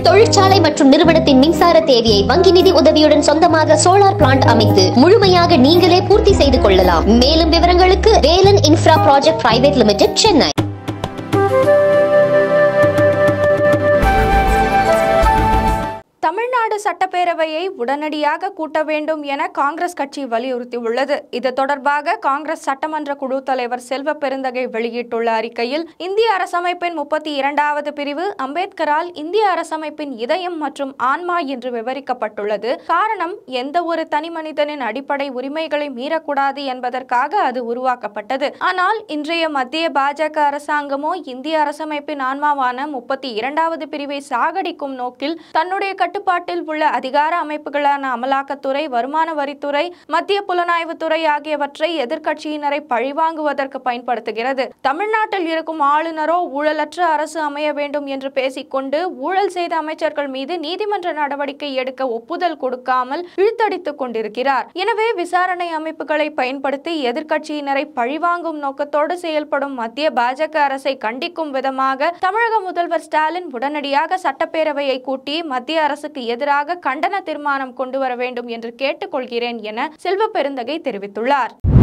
தொழிற்சாலை மற்றும் நிறுவனத்தின் மின்சார தேவையை வங்கி நிதி உதவியுடன் சொந்தமாக சோலார் பிளான்ட் அமைத்து முழுமையாக நீங்களே பூர்த்தி செய்து கொள்ளலாம். மேலும் விவரங்களுக்கு Velan infra project private limited, Chennai. Tamil Nadu சட்டப்பேரவையை உடனடியாக கூட்ட வேண்டும் என காங்கிரஸ் கட்சி வலியுறுத்தியுள்ளது. இது தொடர்பாக காங்கிரஸ் சட்டமன்ற குழு தலைவர் செல்வ பெருந்தகை வெளியிட்டுள்ள அறிக்கையில், இந்திய அரசமைப்பின் 32வது பிரிவு அம்பேத்கரால் இந்திய அரசமைப்பின் இதயம் மற்றும் ஆன்மா என்று விவரிக்கப்பட்டுள்ளது. காரணம், எந்த ஒரு தனி மனிதனின் அடிப்படை உரிமைகளை மீறக்கூடாது என்பதற்காக அது உருவாக்கப்பட்டது. ஆனால் இன்றைய மத்திய பாஜக அரசாங்கமோ இந்திய அரசமைப்பின் ஆன்மாவான 32வது பிரிவை சாகடிக்கும் நோக்கில் தன்னுடைய கட்டுப்பாட்டில் உள்ள அதிகார அமைப்புகளான அமலாக்கத்துறை, வருமான வரித்துறை, மத்திய புலனாய்வுத்துறை ஆகியவற்றை எதிர்க்கட்சியினரை பழிவாங்குவதற்கு பயன்படுத்துகிறது. தமிழ்நாட்டில் இருக்கும் ஆளுநரோ ஊழலற்ற அரசு அமைய வேண்டும் என்று பேசிக்கொண்டு ஊழல் செய்த அமைச்சர்கள் மீது நீதிமன்ற நடவடிக்கை எடுக்க ஒப்புதல் கொடுக்காமல் இழுத்தடித்துக் கொண்டிருக்கிறார். எனவே விசாரணை அமைப்புகளை பயன்படுத்தி எதிர்க்கட்சியினரை பழிவாங்கும் நோக்கத்தோடு செயல்படும் மத்திய பாஜக அரசை கண்டிக்கும் விதமாக தமிழக முதல்வர் ஸ்டாலின் உடனடியாக சட்டப்பேரவையை கூட்டி மத்திய அரசுக்கு எதிராக கண்டன தீர்மானம் கொண்டு வர வேண்டும் என்று கேட்டுக்கொள்கிறேன் என செல்வ பெருந்தகை தெரிவித்துள்ளார்.